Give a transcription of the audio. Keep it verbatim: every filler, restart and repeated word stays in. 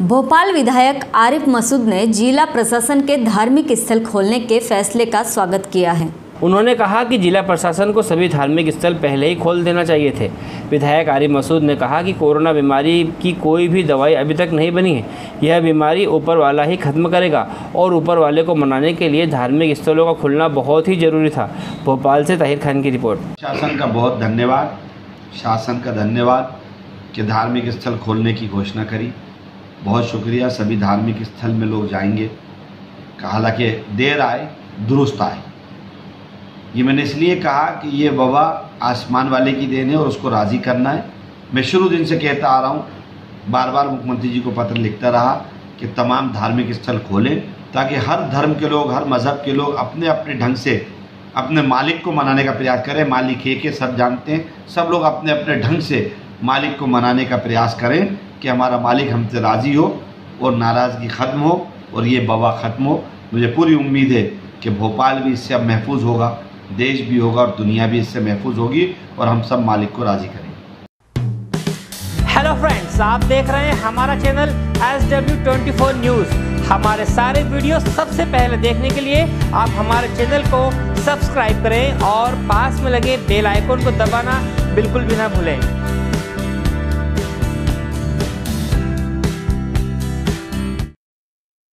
भोपाल विधायक आरिफ मसूद ने जिला प्रशासन के धार्मिक स्थल खोलने के फैसले का स्वागत किया है। उन्होंने कहा कि जिला प्रशासन को सभी धार्मिक स्थल पहले ही खोल देना चाहिए थे। विधायक आरिफ मसूद ने कहा कि कोरोना बीमारी की कोई भी दवाई अभी तक नहीं बनी है। यह बीमारी ऊपर वाला ही खत्म करेगा और ऊपर वाले को मनाने के लिए धार्मिक स्थलों का खुलना बहुत ही ज़रूरी था। भोपाल से ताहिर खान की रिपोर्ट। शासन का बहुत धन्यवाद, शासन का धन्यवाद कि धार्मिक स्थल खोलने की घोषणा करी। बहुत शुक्रिया। सभी धार्मिक स्थल में लोग जाएंगे। हालांकि देर आए दुरुस्त आए। ये मैंने इसलिए कहा कि ये वबा आसमान वाले की देन है और उसको राज़ी करना है। मैं शुरू दिन से कहता आ रहा हूँ, बार बार मुख्यमंत्री जी को पत्र लिखता रहा कि तमाम धार्मिक स्थल खोलें ताकि हर धर्म के लोग, हर मज़हब के लोग अपने अपने ढंग से अपने मालिक को मनाने का प्रयास करें। मालिक एक है, सब जानते हैं। सब लोग अपने अपने ढंग से मालिक को मनाने का प्रयास करें कि हमारा मालिक हमसे राज़ी हो और नाराज़गी ख़त्म हो और ये वबा ख़त्म हो। मुझे पूरी उम्मीद है कि भोपाल भी इससे अब महफूज होगा, देश भी होगा और दुनिया भी इससे महफूज होगी और हम सब मालिक को राज़ी करेंगे। हेलो फ्रेंड्स, आप देख रहे हैं हमारा channel S W twenty four news. हमारे सारे वीडियो सबसे पहले देखने के लिए आप हमारे चैनल को सब्सक्राइब करें और पास में लगे बेल आइकन को दबाना बिल्कुल भी ना भूलें।